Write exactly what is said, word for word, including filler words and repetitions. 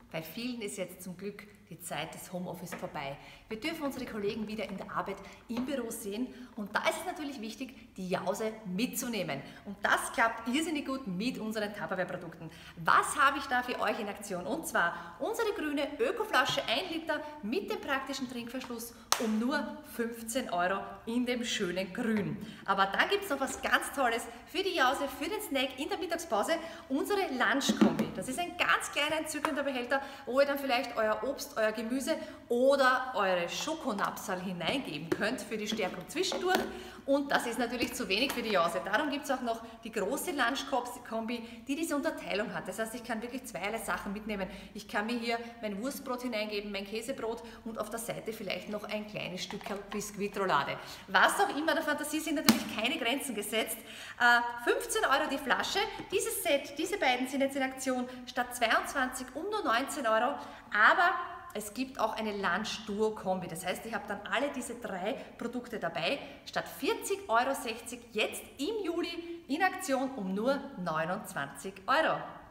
Bei vielen ist jetzt zum Glück die Zeit des Homeoffice vorbei. Wir dürfen unsere Kollegen wieder in der Arbeit im Büro sehen und da ist es natürlich wichtig, die Jause mitzunehmen. Und das klappt irrsinnig gut mit unseren Tupperware-Produkten. Was habe ich da für euch in Aktion? Und zwar unsere grüne Ökoflasche ein Liter mit dem praktischen Trinkverschluss um nur fünfzehn Euro in dem schönen Grün. Aber dann gibt es noch was ganz Tolles für die Jause, für den Snack in der Mittagspause, unsere Lunch-Kombi. Das ist ein ganz kleiner entzückender Behälter, wo ihr dann vielleicht euer Obst, euer Gemüse oder eure Schokonapsal hineingeben könnt für die Stärkung zwischendurch. Und das ist natürlich zu wenig für die Jause. Darum gibt es auch noch die große Lunch-Kombi, die diese Unterteilung hat. Das heißt, ich kann wirklich zweierlei Sachen mitnehmen. Ich kann mir hier mein Wurstbrot hineingeben, mein Käsebrot und auf der Seite vielleicht noch ein kleines Stück Biskuitroulade. Was auch immer, der Fantasie sind natürlich keine Grenzen gesetzt. Äh, fünfzehn Euro die Flasche. Dieses Set, diese beiden sind jetzt in Aktion statt zweiundzwanzig um nur neunzehn Euro. Aber es gibt auch eine Lunch-Duo-Kombi. Das heißt, ich habe dann alle diese drei Produkte dabei. Statt vierzig Euro sechzig jetzt im Juli in Aktion um nur neunundzwanzig Euro.